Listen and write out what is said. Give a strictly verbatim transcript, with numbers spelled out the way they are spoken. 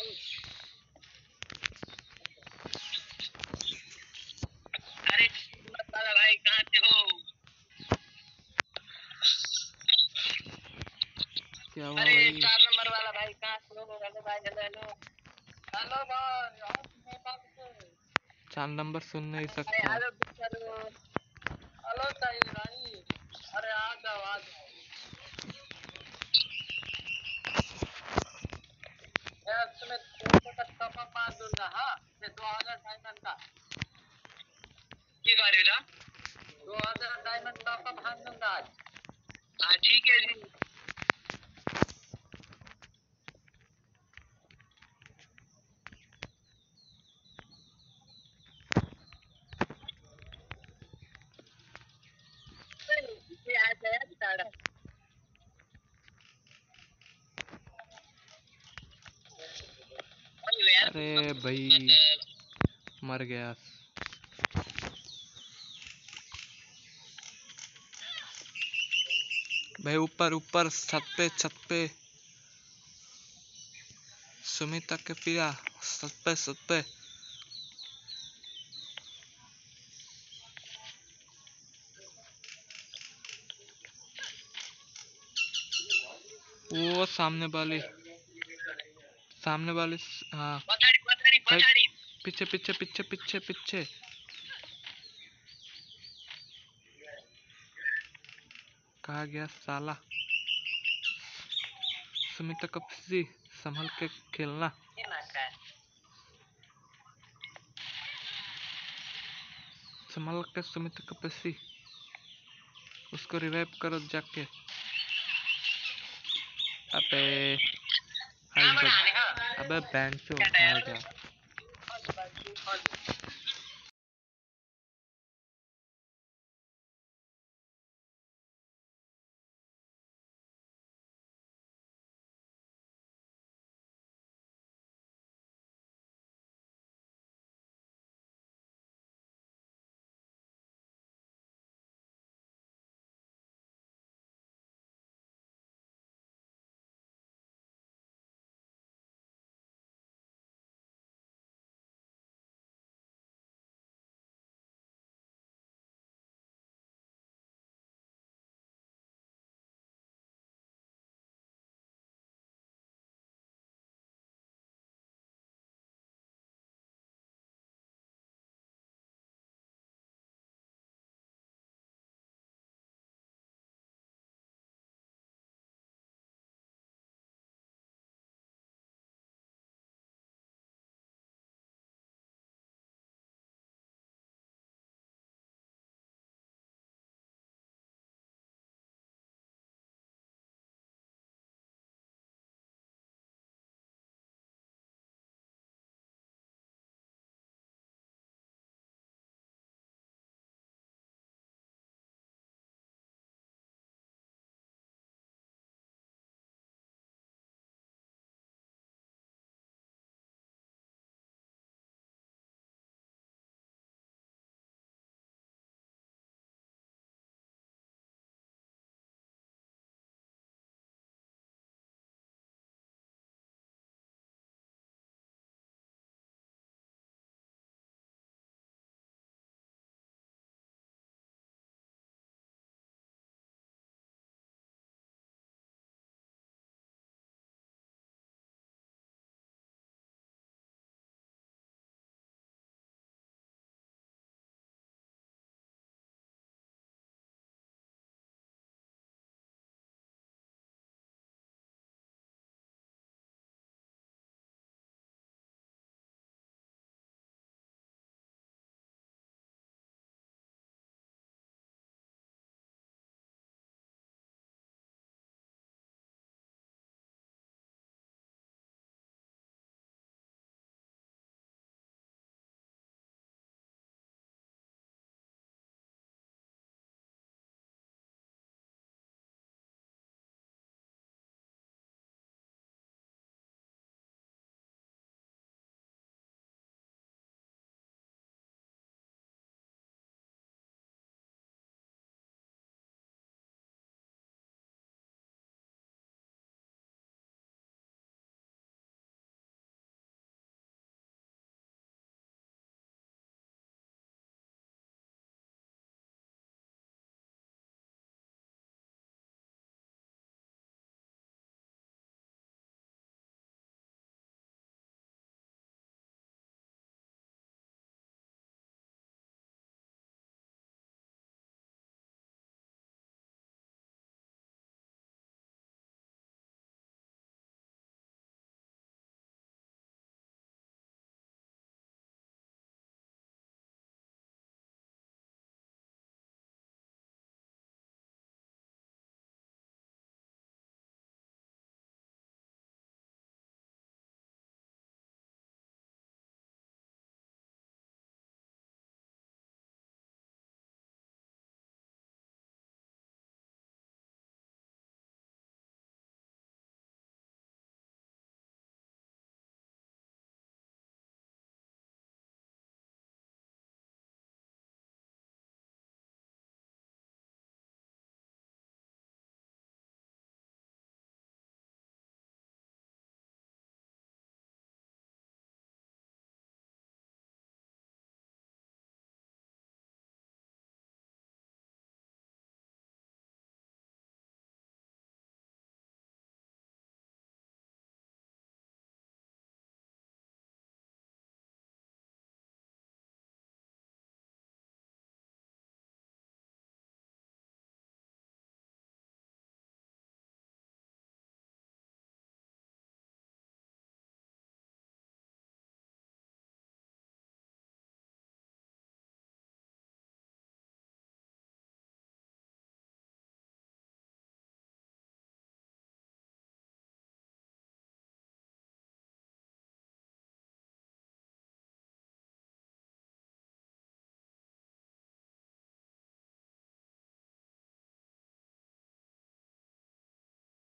अरे वाला भाई कहाँ से हो? क्या हुआ अरे भाई? चार नंबर वाला भाई कहाँ से हो? हेलो भाई, हेलो हेलो हेलो भाई। चार नंबर सुन नहीं अरे सकता। हेलो हेलो हेलो साहिल भाई, अरे आ जाओ आ जाओ। मैं तुम्हें दो सौ का टॉप अप मार दूंगा। हाँ, ये दो हजार डायमंड का की करेगा? दो हजार डायमंड टॉप अप हार दूंगा आज। हाँ ठीक है जी। ये आ गया साड़ा। अरे भाई मर गया। भाई ऊपर ऊपर छत पे छत पे सुमिता के पिया, छत पे छत पे। वो सामने वाली सामने वाली हाँ पथारी पथारी भाई, पथारी। पीछे पीछे पीछे पीछे पीछे। कहा गया साला? सुमिता का पिसी, संभल के खेलना। संभल के सुमिता का पिसी, उसको रिवाइव करो जाके। अबे हाय, अबे बेंचो आ गया।